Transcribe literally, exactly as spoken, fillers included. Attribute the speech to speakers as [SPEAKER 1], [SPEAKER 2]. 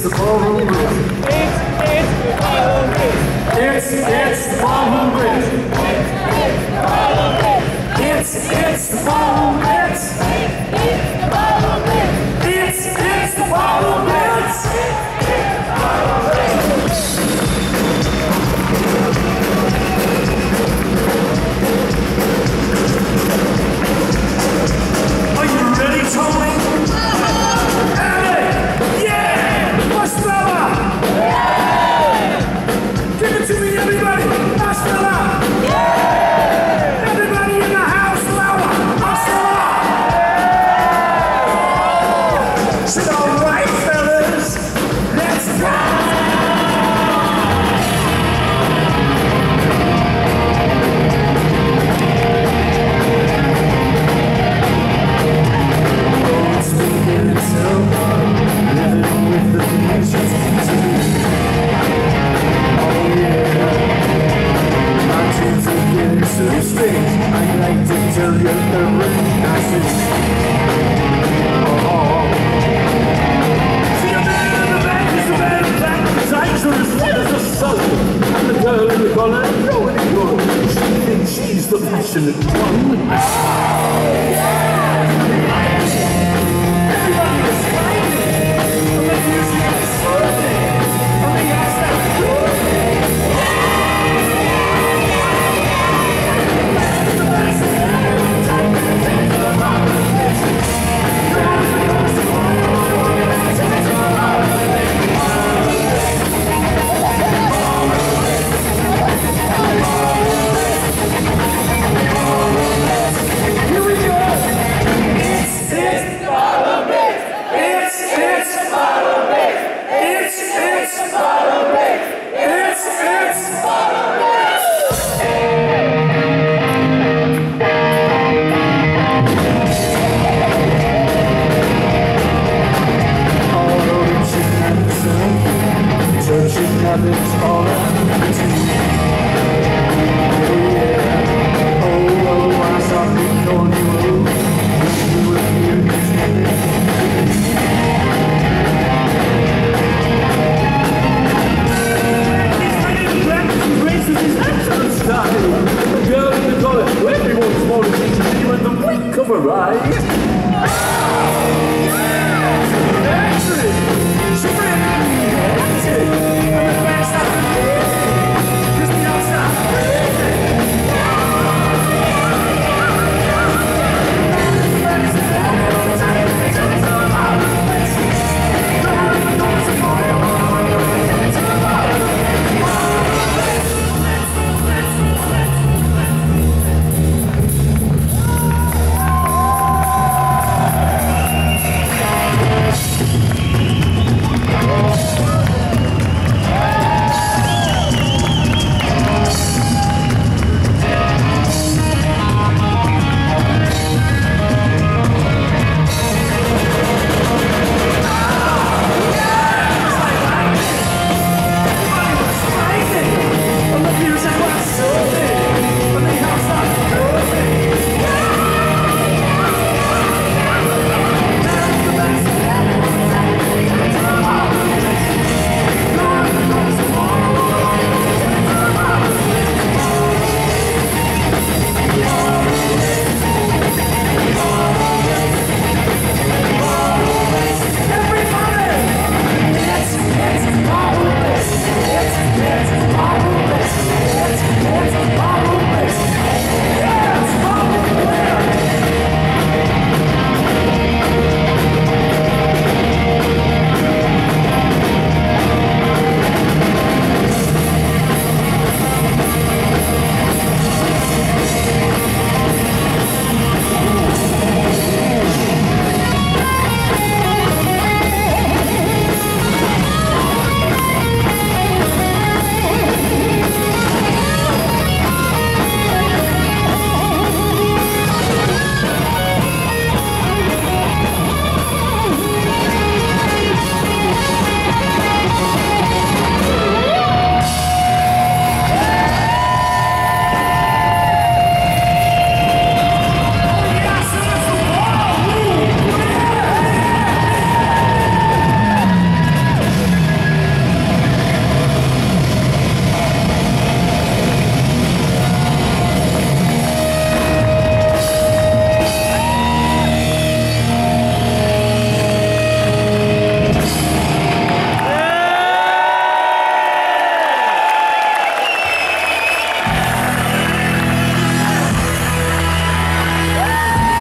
[SPEAKER 1] the ballroom bridge.
[SPEAKER 2] It's, it's the ballroom bridge.
[SPEAKER 1] It's, it's the ballroom bridge.
[SPEAKER 2] It's, it's the ballroom bridge.
[SPEAKER 1] It's, it's the ballroom bridge.
[SPEAKER 2] It's, it's the ballroom bridge.
[SPEAKER 1] Are you ready, Tony? I'd like to tell you the nicest. Oh. See, a man in the back is a man in black. His eyes are as red as the sun. And the girl in the collar, nobody knows. She thinks she's the passionate one. Oh, yeah. Everybody is fighting. And the music is surfing. And the eyes are good. Nothing's all I